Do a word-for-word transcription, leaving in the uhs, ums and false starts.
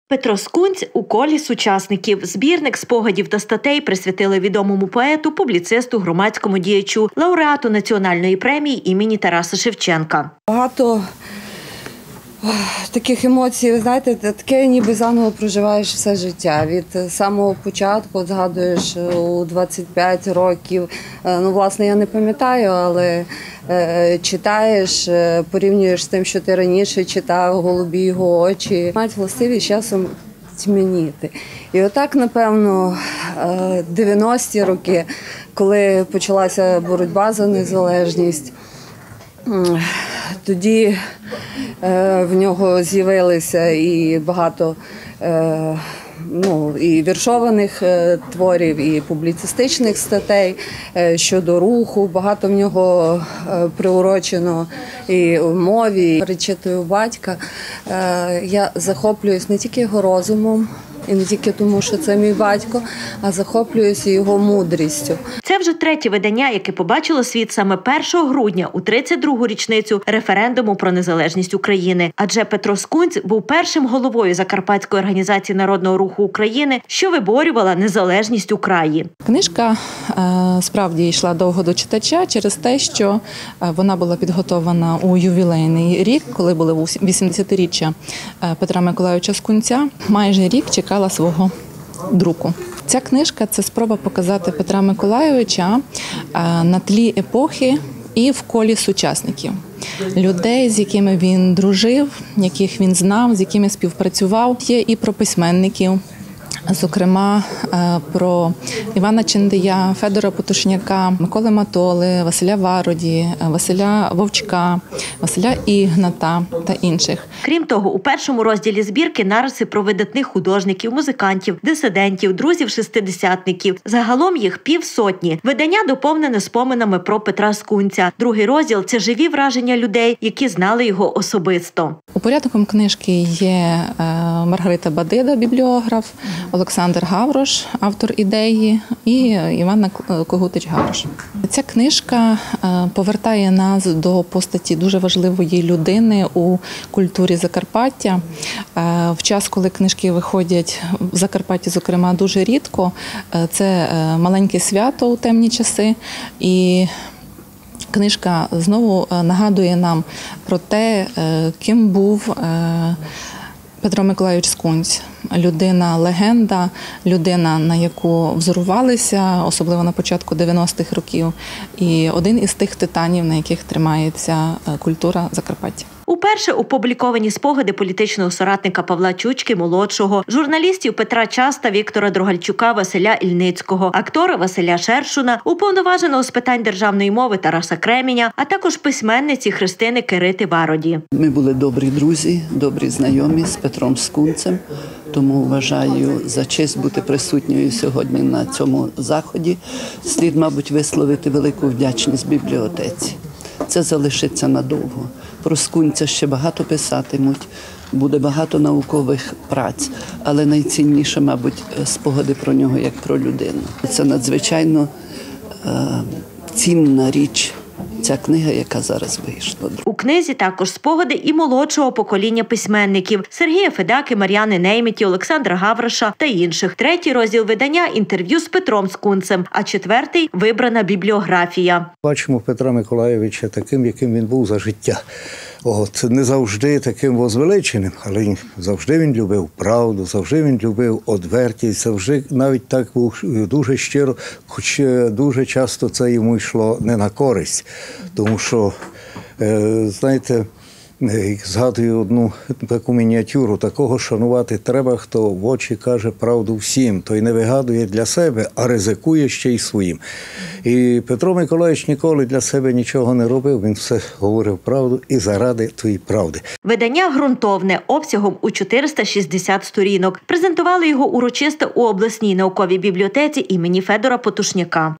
Петро Скунць у колі сучасників. Збірник спогадів та статей присвятили відомому поету, публіцисту, громадському діячу, лауреату національної премії імені Тараса Шевченка. Багато таких емоцій, ви знаєте, таке ніби заново проживаєш все життя. Від самого початку, згадуєш, у двадцять п'ять років, ну, власне, я не пам'ятаю, але читаєш, порівнюєш з тим, що ти раніше читав, голубі його очі. Мають властивість часом тьмяніти. І отак, напевно, дев'яності роки, коли почалася боротьба за незалежність, тоді в нього з'явилися і багато ну, і віршованих творів, і публіцистичних статей щодо руху. Багато в нього приурочено і в мові. Перечитую батька. Я захоплююсь не тільки його розумом, і не тільки тому, що це мій батько, а захоплююся його мудрістю. Це вже третє видання, яке побачило світ саме першого грудня у тридцять другу річницю референдуму про незалежність України. Адже Петро Скунць був першим головою Закарпатської організації народного руху України, що виборювала незалежність у краї. Книжка справді йшла довго до читача через те, що вона була підготовлена у ювілейний рік, коли було вісімдесятиріччя Петра Миколайовича Скунця. Майже рік чекала свого друку. Ця книжка – це спроба показати Петра Миколайовича на тлі епохи і в колі сучасників. Людей, з якими він дружив, яких він знав, з якими співпрацював. Є і про письменників, зокрема, про Івана Чендия, Федора Потушняка, Миколи Матоли, Василя Вароді, Василя Вовчка, Василя Ігната та інших. Крім того, у першому розділі збірки нариси про видатних художників, музикантів, дисидентів, друзів-шестидесятників. Загалом їх півсотні. Видання доповнене споминами про Петра Скунця. Другий розділ – це живі враження людей, які знали його особисто. Упорядником книжки є Маргарита Бадида, бібліограф, Олександр Гаврош, автор ідеї, і Іванна Когутич-Гаврош. Ця книжка повертає нас до постаті дуже важливої людини у культурі Закарпаття. В час, коли книжки виходять в Закарпатті, зокрема, дуже рідко, це маленьке свято у темні часи, і книжка знову нагадує нам про те, ким був Петро Миколайович Скунць. Людина-легенда, людина, на яку взорувалися, особливо на початку дев'яностих років, і один із тих титанів, на яких тримається культура Закарпаття. Уперше опубліковані спогади політичного соратника Павла Чучки-молодшого, журналістів Петра Часта, Віктора Дрогальчука, Василя Ільницького, актора Василя Шершуна, уповноваженого з питань державної мови Тараса Кременя, а також письменниці Христини Кирити-Вароді. Ми були добрі друзі, добрі знайомі з Петром Скунцем, тому вважаю за честь бути присутньою сьогодні на цьому заході. Слід, мабуть, висловити велику вдячність бібліотеці. Це залишиться надовго. Про Скунця ще багато писатимуть, буде багато наукових праць, але найцінніше, мабуть, спогади про нього як про людину. Це надзвичайно е, цінна річ, ця книга, яка зараз вийшла. У книзі також спогади і молодшого покоління письменників – Сергія Федаки, Мар'яни Нейміті, Олександра Гавроша та інших. Третій розділ видання – інтерв'ю з Петром Скунцем, а четвертий – вибрана бібліографія. Бачимо Петра Миколайовича таким, яким він був за життя. От, не завжди таким возвеличеним, але завжди він любив правду, завжди він любив одвертість, завжди навіть так був дуже щиро, хоч дуже часто це йому йшло не на користь. Тому що, знаєте, згадую одну таку мініатюру, такого шанувати треба, хто в очі каже правду всім, той не вигадує для себе, а ризикує ще й своїм. І Петро Миколайович ніколи для себе нічого не робив, він все говорив правду і заради тієї правди. Видання ґрунтовне, обсягом у чотириста шістдесят сторінок. Презентували його урочисто у обласній науковій бібліотеці імені Федора Потушняка.